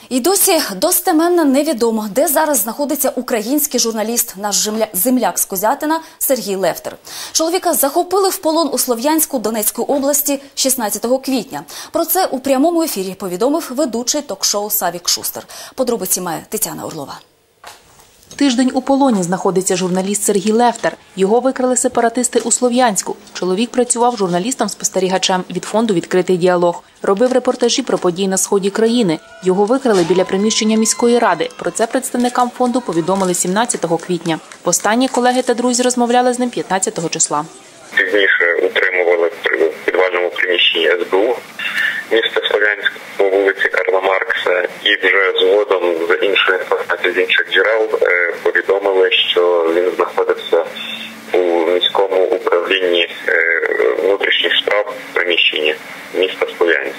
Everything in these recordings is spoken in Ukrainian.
І досі достеменно невідомо, де зараз знаходиться український журналіст, наш земляк з Козятина Сергій Лефтер. Чоловіка захопили в полон у Слов'янську Донецької області 16 квітня. Про це у прямому ефірі повідомив ведучий ток-шоу Савік Шустер. Подробиці має Тетяна Орлова. Тиждень у полоні знаходиться журналіст Сергій Лефтер. Його викрали сепаратисти у Слов'янську. Чоловік працював журналістом-спостерігачем від фонду «Відкритий діалог». Робив репортажі про події на сході країни. Його викрали біля приміщення міської ради. Про це представникам фонду повідомили 17 квітня. Востаннє колеги та друзі розмовляли з ним 15 числа. Пізніше утримували в підвальному приміщенні СБУ міста Слов'янськ по вулиці Карла Маркса, і вже згодом з іншої інформації, з інших джерел повідомили, що він знаходився у міському управлінні внутрішніх справ приміщенні міста Слов'янськ.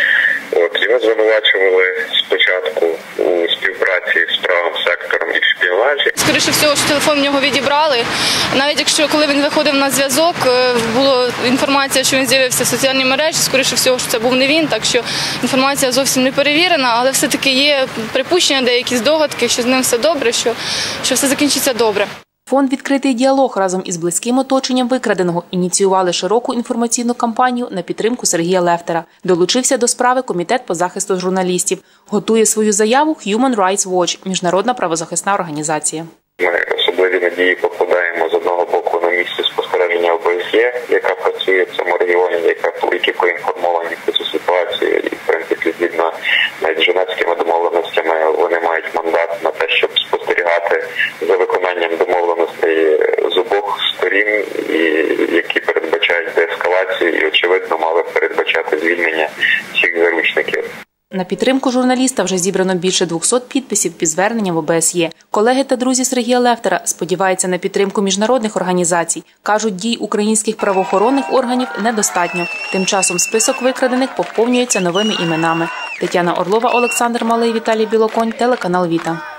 Його звинувачували спочатку у співпраці з правим сектором і в шпіонажі. Скоріше всього, що телефон в нього відібрали. Навіть якщо коли він виходив на зв'язок, була інформація, що він з'явився в соціальній мережі, скоріше всього, що це був не він, так що інформація зовсім не перевірена, але все-таки є припущення, деякі здогадки, що з ним все добре, що все закінчиться добре. Фонд «Відкритий діалог» разом із близьким оточенням викраденого ініціювали широку інформаційну кампанію на підтримку Сергія Лефтера. Долучився до справи Комітет по захисту журналістів. Готує свою заяву Human Rights Watch – міжнародна правозахисна організація. Ми особливі надії покладаємо з одного боку на місце спостереження ОБСЄ, яка працює в цьому регіоні, яка поінформовані про цю ситуацію. І, в принципі, згідно навіть з женевськими домовленостями, вони мають мандат на те, щоб спостерігати за виконанням домовленостей з обох сторін, які передбачають деескалацію і, очевидно, мали передбачати звільнення всіх заручників. На підтримку журналіста вже зібрано більше 200 підписів під зверненням в ОБСЄ. Колеги та друзі Сергія Лефтера сподіваються на підтримку міжнародних організацій. Кажуть, дій українських правоохоронних органів недостатньо. Тим часом список викрадених поповнюється новими іменами. Тетяна Орлова, Олександр Малий, Віталій Білоконь, телеканал «Віта».